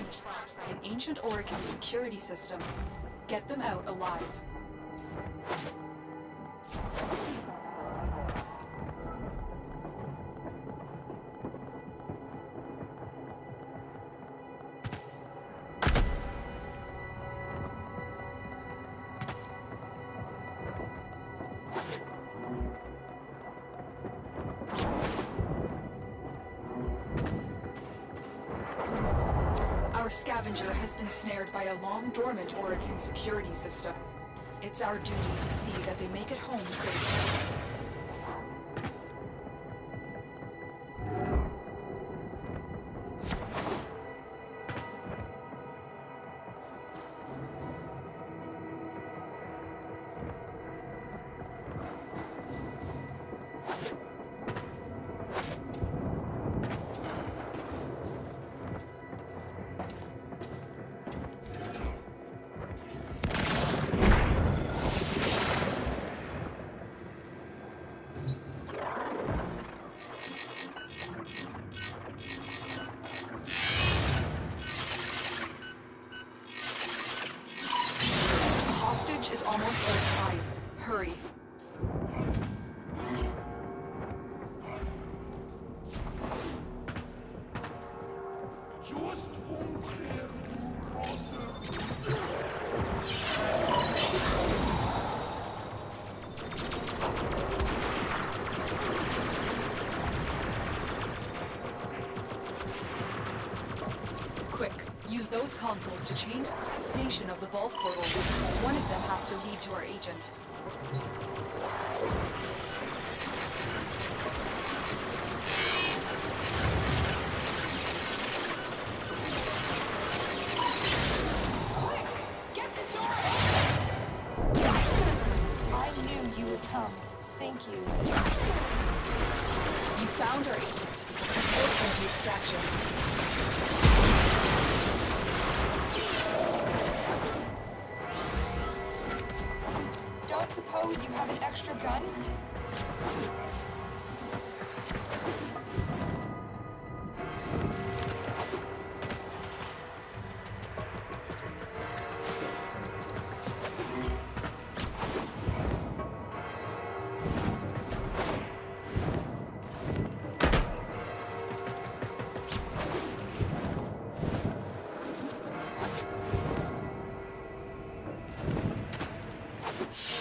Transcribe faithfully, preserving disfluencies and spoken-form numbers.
trapped by an ancient Orokin security system. Get them out alive. Our scavenger has been snared by a long-dormant Orokin security system. It's our duty to see that they make it home safely. Is almost out of time. Hurry. Quick. Use those consoles to change the destination of the vault portal. One of them has to lead to our agent. Quick! Get the door open! I knew you would come. Thank you. You found our agent. Escort into extraction. Don't suppose you have an extra gun? You